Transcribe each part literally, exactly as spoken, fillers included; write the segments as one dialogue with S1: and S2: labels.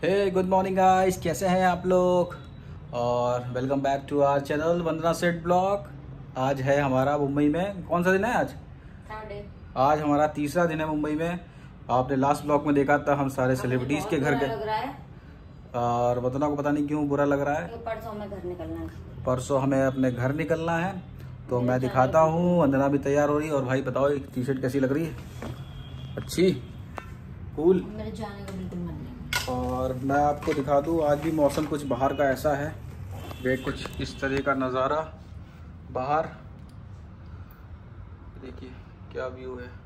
S1: हे good morning guys, कैसे हैं आप लोग। और welcome back to our channel Vandana Seth blog. आज है हमारा मुंबई में, कौन सा दिन है आज?
S2: Saturday।
S1: आज हमारा तीसरा दिन है मुंबई में। आपने लास्ट ब्लॉग में देखा था हम सारे सेलिब्रिटीज के घर गए, और वंदना को पता नहीं क्यों बुरा लग रहा है।
S2: परसों हमें घर निकलना है।
S1: परसों हमें अपने घर निकलना है, तो मैं दिखाता हूँ। वंदना भी तैयार हो रही है। और भाई बताओ, एक टी शर्ट कैसी लग रही है? अच्छी, कूल।
S2: मेरे जाने का बिल्कुल मन नहीं।
S1: और मैं आपको दिखा दूँ, आज भी मौसम कुछ बाहर का ऐसा है, वे कुछ इस तरह का नज़ारा बाहर। देखिए क्या व्यू है।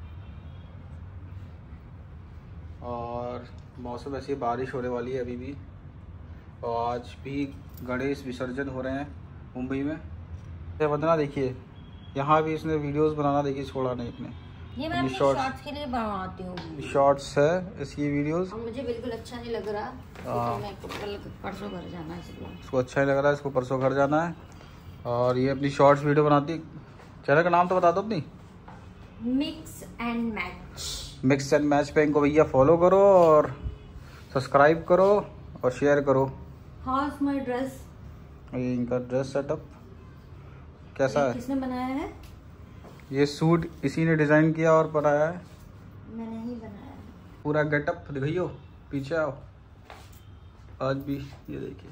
S1: और मौसम ऐसी बारिश होने वाली है अभी भी। और आज भी गणेश विसर्जन हो रहे हैं मुंबई में। वंदना देखिए, यहाँ भी इसने वीडियोस बनाना देखिए छोड़ा नहीं इसने।
S2: ये मैं अपने शॉर्ट्स के लिए बनवाती हूँ।
S1: शॉर्ट्स है इसकी वीडियोस।
S2: और मुझे बिल्कुल अच्छा नहीं लग रहा, तो मैं कल परसों घर जाना है इसलिए।
S1: इसको अच्छा नहीं लग रहा है, इसको परसों घर जाना है। और ये अपनी शॉर्ट्स वीडियो बनाती है। चैनल का नाम तो बता दो अपनी।
S2: Mix and match.
S1: Mix and match पे इनको भैया फॉलो करो और सब्सक्राइब करो और शेयर करो।
S2: How is my dress?
S1: ये इनका ड्रेस सेटअप कैसा है?
S2: किसने बनाया है?
S1: ये सूट इसी ने डिजाइन किया और बनाया है।
S2: मैंने ही बनाया है।
S1: पूरा गेटअप दिखाइयो, पीछे आओ। आज भी ये देखिए,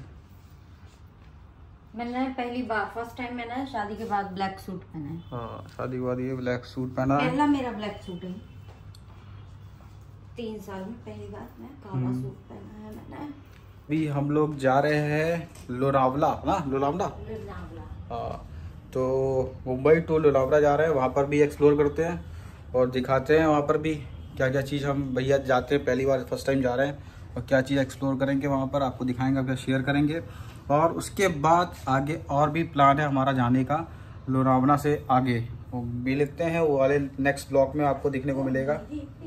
S2: मैंने पहली बार फर्स्ट टाइम मैंने शादी के बाद ब्लैक सूट पहना है।
S1: हाँ, शादी के बाद ये ब्लैक सूट पहना है।
S2: पहला मेरा ब्लैक सूट है। तीन साल में पहली बार मैं काला सूट पहना है मैंने।
S1: भी हम लोग जा रहे हैं लोनावला ना, लोनावला। हाँ, तो मुंबई टू लोनावला जा रहे हैं। वहाँ पर भी एक्सप्लोर करते हैं और दिखाते हैं वहाँ पर भी क्या क्या चीज़। हम भैया जाते हैं, पहली बार फर्स्ट टाइम जा रहे हैं, और क्या चीज़ एक्सप्लोर करेंगे वहाँ पर आपको दिखाएंगे, आपको शेयर करेंगे। और उसके बाद आगे और भी प्लान है हमारा जाने का लोनावला से आगे, वो भी लिखते हैं, वो वाले नेक्स्ट ब्लॉग में आपको दिखने को मिलेगा।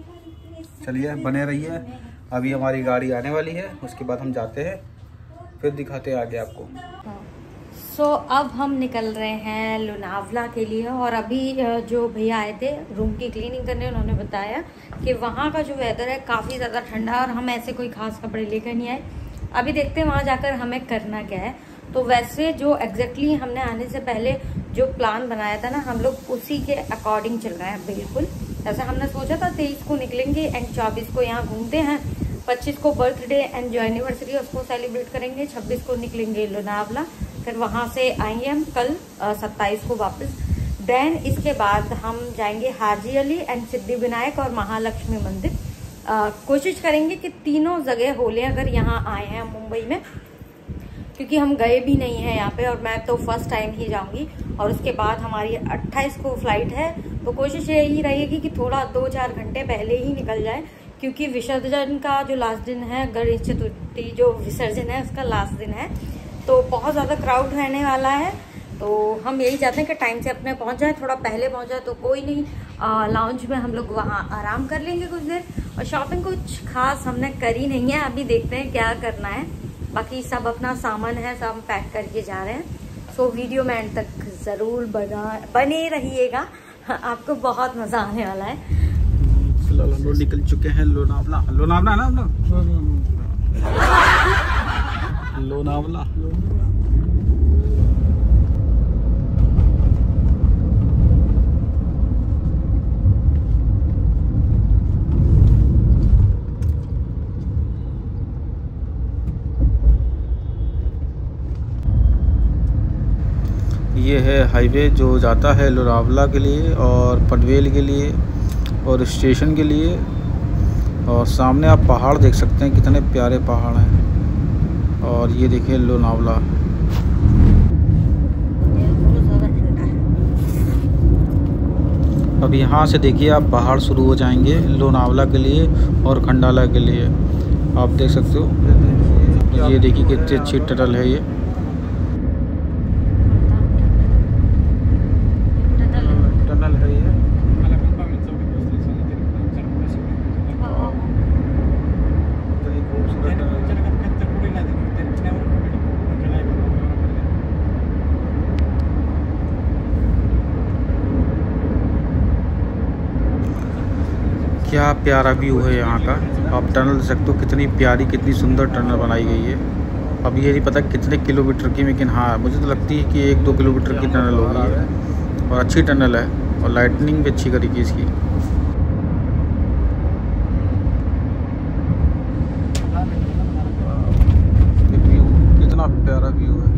S1: चलिए बने रहिए। अभी हमारी गाड़ी आने वाली है, उसके बाद हम जाते हैं, फिर दिखाते हैं आगे आपको।
S2: सो so, अब हम निकल रहे हैं लोनावला के लिए। और अभी जो भैया आए थे रूम की क्लीनिंग करने, उन्होंने बताया कि वहाँ का जो वेदर है काफ़ी ज़्यादा ठंडा है, और हम ऐसे कोई खास कपड़े लेकर नहीं आए। अभी देखते हैं वहाँ जाकर हमें करना क्या है। तो वैसे जो एग्जैक्टली हमने आने से पहले जो प्लान बनाया था ना, हम लोग उसी के अकॉर्डिंग चल रहे हैं बिल्कुल। जैसे हमने सोचा था तेईस को निकलेंगे एंड चौबीस को यहाँ घूमते हैं, पच्चीस को बर्थडे एंड जो एनिवर्सरी है उसको सेलिब्रेट करेंगे, छब्बीस को निकलेंगे लोनावला, फिर वहाँ से आएंगे हम कल सत्ताईस को वापस। देन इसके बाद हम जाएंगे हाजी अली एंड सिद्धि विनायक और महालक्ष्मी मंदिर। आ, कोशिश करेंगे कि तीनों जगह हो लें अगर यहाँ आए हैं मुंबई में, क्योंकि हम गए भी नहीं हैं यहाँ पे, और मैं तो फर्स्ट टाइम ही जाऊंगी। और उसके बाद हमारी अट्ठाईस को फ्लाइट है, तो कोशिश यही रहेगी कि थोड़ा दो चार घंटे पहले ही निकल जाए, क्योंकि विसर्जन का जो लास्ट दिन है, गणेश चतुर्थी जो विसर्जन है उसका लास्ट दिन है, तो बहुत ज़्यादा क्राउड रहने वाला है। तो हम यही चाहते हैं कि टाइम से अपने पहुंच जाए, थोड़ा पहले पहुंच जाए तो कोई नहीं। लाउंज में हम लोग वहाँ आराम कर लेंगे कुछ देर। और शॉपिंग कुछ खास हमने करी नहीं है, अभी देखते हैं क्या करना है। बाकी सब अपना सामान है, सब हम पैक करके जा रहे हैं। सो वीडियो में एंड तक ज़रूर बना बने रहिएगा, आपको बहुत मज़ा आने वाला है।
S1: फिलहाल हम लोग निकल चुके हैं लोनावला। लोनावला ना हम लोग लोनावला। ये है हाईवे जो जाता है लोनावला के लिए और पनवेल के लिए और स्टेशन के लिए। और सामने आप पहाड़ देख सकते हैं, कितने प्यारे पहाड़ हैं। और ये देखिए लोनावला। अब यहाँ से देखिए आप पहाड़ शुरू हो जाएंगे लोनावला के लिए और खंडाला के लिए। आप देख सकते हो, ये देखिए कितनी अच्छी टनल है ये। टनल है ये। क्या प्यारा व्यू है यहाँ का। आप टनल देख सकते हो, कितनी प्यारी कितनी सुंदर टनल बनाई गई है। अब ये नहीं पता कितने किलोमीटर की, लेकिन हाँ मुझे तो लगती है कि एक दो किलोमीटर की टनल होगी और अच्छी टनल है और लाइटनिंग भी अच्छी करेगी इसकी। व्यू कितना प्यारा व्यू है।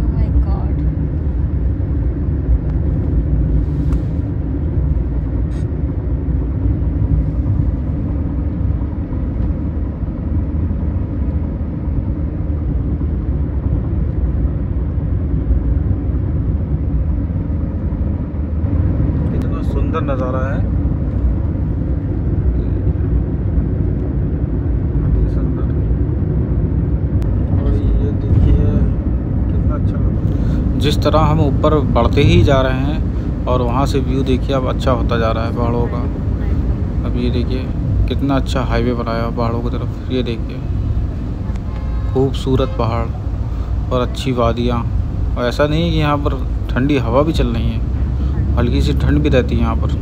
S1: सुंदर नज़ारा है, सुंदर। और ये देखिए कितना अच्छा लग, जिस तरह हम ऊपर बढ़ते ही जा रहे हैं और वहाँ से व्यू देखिए अब अच्छा होता जा रहा है पहाड़ों का। अब ये देखिए कितना अच्छा हाईवे बनाया पहाड़ों की तरफ। ये देखिए खूबसूरत पहाड़ और अच्छी वादियाँ। और ऐसा नहीं है कि यहाँ पर ठंडी हवा भी चल रही है, हल्की सी ठंड भी रहती है यहाँ पर।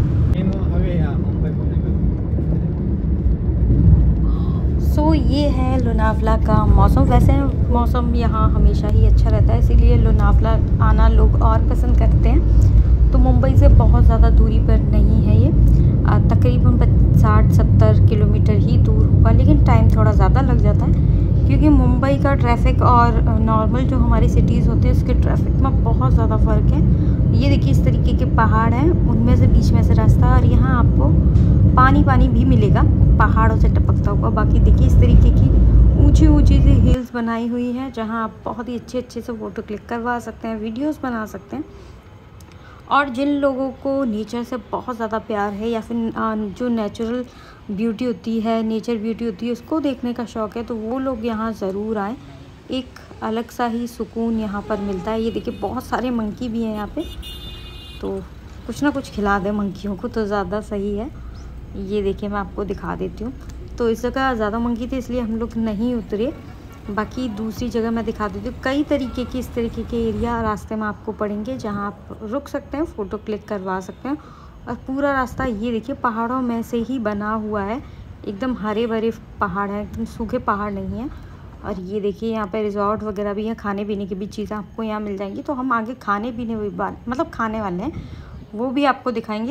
S2: सो so, ये है लोनावला का मौसम। वैसे मौसम यहाँ हमेशा ही अच्छा रहता है, इसीलिए लोनावला आना लोग और पसंद करते हैं। तो मुंबई से बहुत ज़्यादा दूरी पर नहीं है ये, तकरीबन साठ सत्तर किलोमीटर ही दूर होगा, लेकिन टाइम थोड़ा ज़्यादा लग जाता है क्योंकि मुंबई का ट्रैफिक और नॉर्मल जो हमारी सिटीज़ होते हैं उसके ट्रैफिक में बहुत ज़्यादा फ़र्क है। ये देखिए इस तरीके के पहाड़ हैं, उनमें से बीच में से रास्ता, और यहाँ आपको पानी पानी भी मिलेगा पहाड़ों से टपकता हुआ। बाकी देखिए इस तरीके की ऊंची ऊंची सी हिल्स बनाई हुई हैं जहाँ आप बहुत ही अच्छे अच्छे से फ़ोटो क्लिक करवा सकते हैं, वीडियोस बना सकते हैं। और जिन लोगों को नेचर से बहुत ज़्यादा प्यार है या फिर जो नेचुरल ब्यूटी होती है, नेचर ब्यूटी होती है, उसको देखने का शौक़ है, तो वो लोग यहाँ ज़रूर आएँ। एक अलग सा ही सुकून यहाँ पर मिलता है। ये देखिए बहुत सारे मंकी भी हैं यहाँ पे, तो कुछ ना कुछ खिला दें मंकियों को तो ज़्यादा सही है। ये देखिए मैं आपको दिखा देती हूँ। तो इस जगह ज़्यादा मंकी थे इसलिए हम लोग नहीं उतरे, बाकी दूसरी जगह मैं दिखा देती हूँ। कई तरीके की इस तरीके के एरिया रास्ते में आपको पड़ेंगे जहाँ आप रुक सकते हैं, फ़ोटो क्लिक करवा सकते हैं। और पूरा रास्ता ये देखिए पहाड़ों में से ही बना हुआ है, एकदम हरे भरे पहाड़ हैं, एकदम सूखे पहाड़ नहीं हैं। और ये देखिए यहाँ पे रिजॉर्ट वगैरह भी हैं, खाने पीने की भी चीज़ें आपको यहाँ मिल जाएंगी। तो हम आगे खाने पीने भी बात मतलब खाने वाले हैं, वो भी आपको दिखाएंगे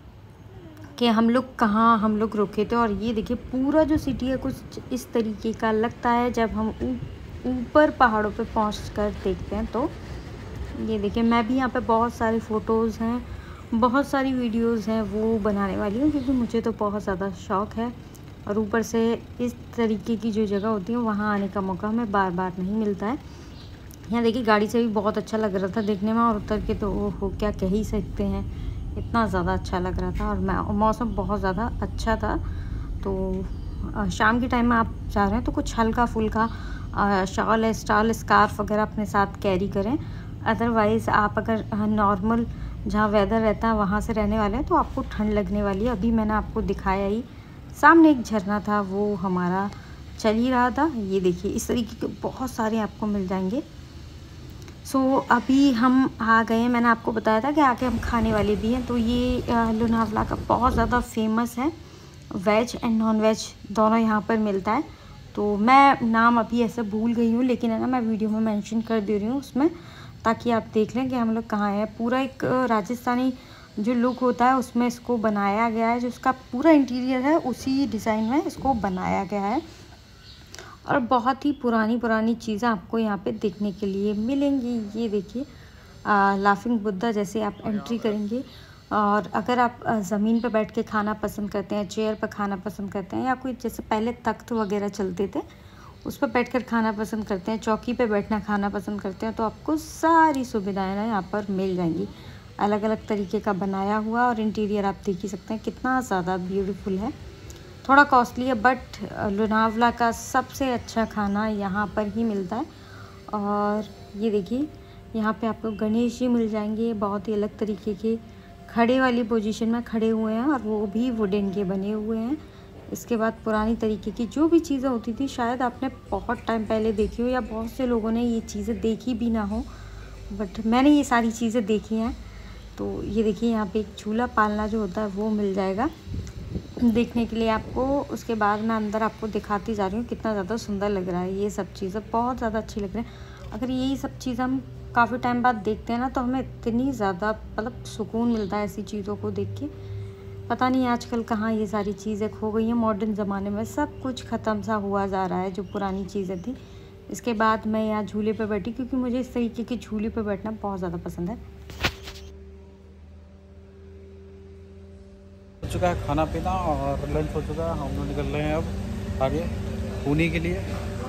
S2: कि हम लोग कहाँ हम लोग रुके थे। और ये देखिए पूरा जो सिटी है कुछ इस तरीके का लगता है जब हम ऊपर पहाड़ों पे पहुंचकर देखते हैं। तो ये देखिए मैं भी यहाँ पे बहुत सारे फ़ोटोज़ हैं, बहुत सारी वीडियोज़ हैं वो बनाने वाली हूँ क्योंकि मुझे तो बहुत ज़्यादा शौक़ है। और ऊपर से इस तरीके की जो जगह होती है वहाँ आने का मौका हमें बार बार नहीं मिलता है। यहाँ देखिए गाड़ी से भी बहुत अच्छा लग रहा था देखने में, और उतर के तो वो क्या कह ही सकते हैं, इतना ज़्यादा अच्छा लग रहा था। और मौसम बहुत ज़्यादा अच्छा था। तो शाम के टाइम में आप जा रहे हैं तो कुछ हल्का फुल्का शॉल स्टॉल स्कार्फ वगैरह अपने साथ कैरी करें। अदरवाइज़ आप अगर नॉर्मल जहाँ वेदर रहता है वहाँ से रहने वाले हैं तो आपको ठंड लगने वाली है। अभी मैंने आपको दिखाया ही, सामने एक झरना था वो हमारा चल ही रहा था। ये देखिए इस तरीके के बहुत सारे आपको मिल जाएंगे। सो so, अभी हम आ गए हैं, मैंने आपको बताया था कि आके हम खाने वाले भी हैं। तो ये लोनावला का बहुत ज़्यादा फेमस है, वेज एंड नॉन वेज दोनों यहाँ पर मिलता है। तो मैं नाम अभी ऐसे भूल गई हूँ, लेकिन है ना मैं वीडियो में मेंशन कर दे रही हूँ उसमें, ताकि आप देख लें कि हम लोग कहाँ हैं। पूरा एक राजस्थानी जो लुक होता है उसमें इसको बनाया गया है, जो इसका पूरा इंटीरियर है उसी डिज़ाइन में इसको बनाया गया है। और बहुत ही पुरानी पुरानी चीज़ें आपको यहाँ पे देखने के लिए मिलेंगी। ये देखिए लाफिंग बुद्धा जैसे आप एंट्री करेंगे, और अगर आप ज़मीन पर बैठ के खाना पसंद करते हैं, चेयर पर खाना पसंद करते हैं, या कोई जैसे पहले तख्त वगैरह चलते थे उस पर बैठकर खाना पसंद करते हैं, चौकी पे बैठना खाना पसंद करते हैं, तो आपको सारी सुविधाएं ना यहाँ पर मिल जाएंगी। अलग अलग तरीके का बनाया हुआ, और इंटीरियर आप देख ही सकते हैं कितना ज़्यादा ब्यूटीफुल है। थोड़ा कॉस्टली है बट लोनावला का सबसे अच्छा खाना यहाँ पर ही मिलता है। और ये देखिए यहाँ पे आपको गणेश जी मिल जाएंगे, बहुत ही अलग तरीके के खड़े वाली पोजीशन में खड़े हुए हैं, और वो भी वुडन के बने हुए हैं। इसके बाद पुरानी तरीके की जो भी चीज़ें होती थी शायद आपने बहुत टाइम पहले देखी हो, या बहुत से लोगों ने ये चीज़ें देखी भी ना हो, बट मैंने ये सारी चीज़ें देखी हैं। तो ये देखिए यहाँ पे एक झूला पालना जो होता है वो मिल जाएगा। देखने के लिए आपको। उसके बाद मैं अंदर आपको दिखाती जा रही हूँ कितना ज़्यादा सुंदर लग रहा है। ये सब चीज़ें बहुत ज़्यादा अच्छी लग रही हैं। अगर यही सब चीज़ हम काफ़ी टाइम बाद देखते हैं ना, तो हमें इतनी ज़्यादा मतलब सुकून मिलता है ऐसी चीज़ों को देख के। पता नहीं आजकल कहाँ ये सारी चीज़ें खो गई हैं। मॉडर्न ज़माने में सब कुछ ख़त्म सा हुआ जा रहा है, जो पुरानी चीज़ें थी। इसके बाद मैं यहाँ झूले पे बैठी, क्योंकि मुझे इस तरीके के झूले पे बैठना बहुत ज़्यादा पसंद है।
S1: हो चुका है खाना पीना और लंच हो चुका है। हम लोग निकल रहे हैं अब आगे पुणे के लिए।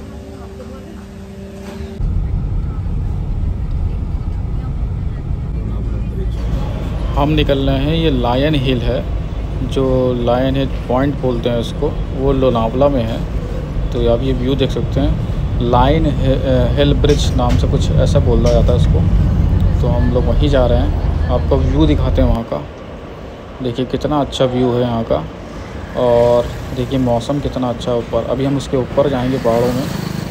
S1: हम निकल रहे हैं, ये लायन हिल है, जो लायन हिल पॉइंट बोलते हैं इसको, वो लोनावला में है। तो आप ये व्यू देख सकते हैं, लायन हिल ब्रिज नाम से कुछ ऐसा बोला जाता है इसको। तो हम लोग वहीं जा रहे हैं, आपको व्यू दिखाते हैं वहाँ का। देखिए कितना अच्छा व्यू है यहाँ का, और देखिए मौसम कितना अच्छा है ऊपर। अभी हम उसके ऊपर जाएंगे पहाड़ों में।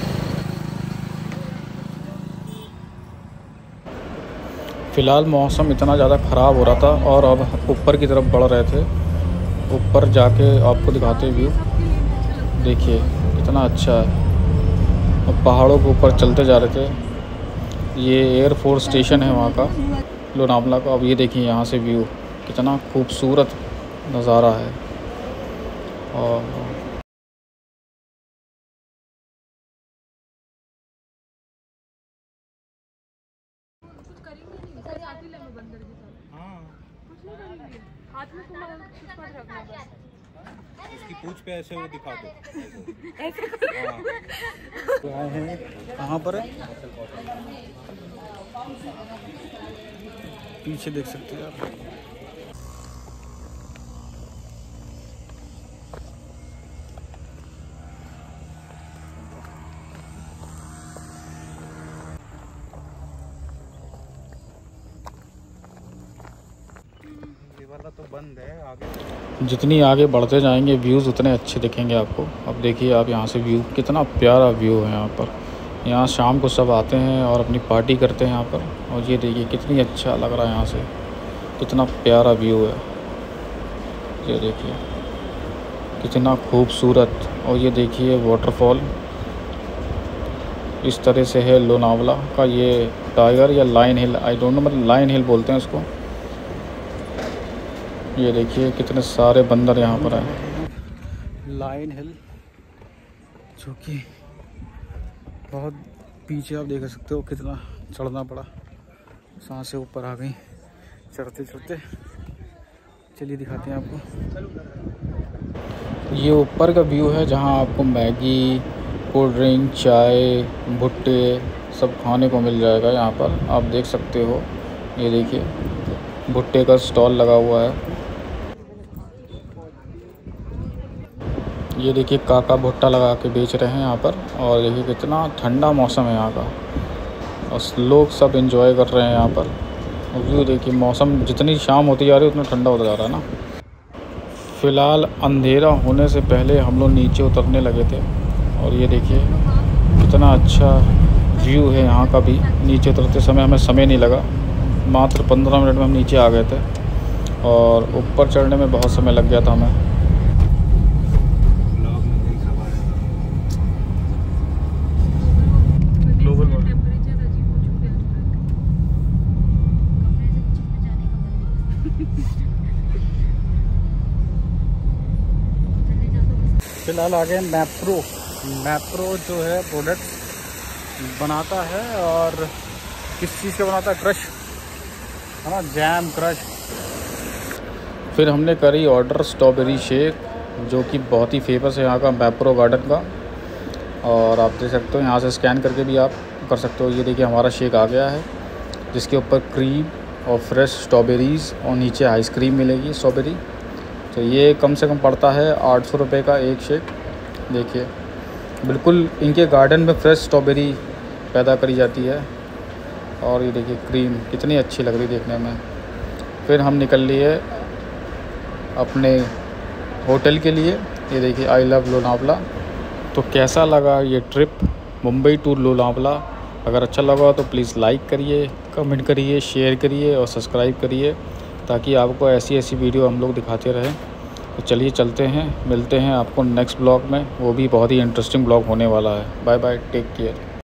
S1: फ़िलहाल मौसम इतना ज़्यादा ख़राब हो रहा था, और अब ऊपर की तरफ बढ़ रहे थे। ऊपर जाके आपको दिखाते व्यू, देखिए कितना अच्छा है। अब पहाड़ों के ऊपर चलते जा रहे थे। ये एयरफोर्स स्टेशन है वहाँ का, लोनावला का। अब ये देखिए यहाँ से व्यू, कितना खूबसूरत नज़ारा है। और
S3: उसकी पूंछ पे ऐसे वो दिखा दो।
S1: आए हैं कहाँ पर है, पीछे देख सकते हैं आप।
S3: वाला तो बंद है। आगे
S1: जितनी आगे बढ़ते जाएंगे व्यूज़ उतने अच्छे दिखेंगे आपको। अब देखिए आप यहाँ से व्यू, कितना प्यारा व्यू है यहाँ पर। यहाँ शाम को सब आते हैं और अपनी पार्टी करते हैं यहाँ पर। और ये देखिए कितनी अच्छा लग रहा है यहाँ से, कितना प्यारा व्यू है। ये देखिए कितना खूबसूरत। और ये देखिए वाटरफॉल, इस तरह से है लोनावला का ये टाइगर या lion hill, I don't know, मतलब लायन हिल बोलते हैं इसको। ये देखिए कितने सारे बंदर यहाँ पर हैं। लायन हिल, जो कि बहुत पीछे आप देख सकते हो, कितना चढ़ना पड़ा। सांसें ऊपर आ गई चढ़ते चढ़ते। चलिए दिखाते हैं आपको। ये ऊपर का व्यू है, जहाँ आपको मैगी, कोल्ड ड्रिंक, चाय, भुट्टे सब खाने को मिल जाएगा यहाँ पर। आप देख सकते हो, ये देखिए भुट्टे का स्टॉल लगा हुआ है। ये देखिए काका भुट्टा लगा के बेच रहे हैं यहाँ पर। और देखिए कितना ठंडा मौसम है यहाँ का, और लोग सब एंजॉय कर रहे हैं यहाँ पर। व्यू देखिए, मौसम जितनी शाम होती जा रही है उतना ठंडा होता जा रहा है ना। फ़िलहाल अंधेरा होने से पहले हम लोग नीचे उतरने लगे थे। और ये देखिए कितना अच्छा व्यू है यहाँ का भी। नीचे उतरते समय हमें समय नहीं लगा, मात्र पंद्रह मिनट में हम नीचे आ गए थे। और ऊपर चढ़ने में बहुत समय लग गया था हमें। फिलहाल आ गए मैप्रो। मैप्रो जो है प्रोडक्ट बनाता है, और किस चीज़ का बनाता है, क्रश है ना, जैम क्रश। फिर हमने करी ऑर्डर स्ट्रॉबेरी शेक, जो कि बहुत ही फेमस है यहाँ का, मैप्रो गार्डन का। और आप देख सकते हो, यहाँ से स्कैन करके भी आप कर सकते हो। ये देखिए हमारा शेक आ गया है, जिसके ऊपर क्रीम और फ्रेश स्ट्रॉबेरीज़ और नीचे आइसक्रीम मिलेगी स्ट्रॉबेरी। तो ये कम से कम पड़ता है आठ सौ रुपये का एक शेक। देखिए बिल्कुल इनके गार्डन में फ्रेश स्ट्रॉबेरी पैदा करी जाती है। और ये देखिए क्रीम कितनी अच्छी लग रही देखने में। फिर हम निकल लिए अपने होटल के लिए। ये देखिए आई लव लोनावला। तो कैसा लगा ये ट्रिप मुंबई टू लोनावला? अगर अच्छा लगा तो प्लीज़ लाइक करिए, कमेंट करिए, शेयर करिए और सब्सक्राइब करिए, ताकि आपको ऐसी ऐसी वीडियो हम लोग दिखाते रहें। तो चलिए चलते हैं, मिलते हैं आपको नेक्स्ट ब्लॉग में, वो भी बहुत ही इंटरेस्टिंग ब्लॉग होने वाला है। Bye bye, take care.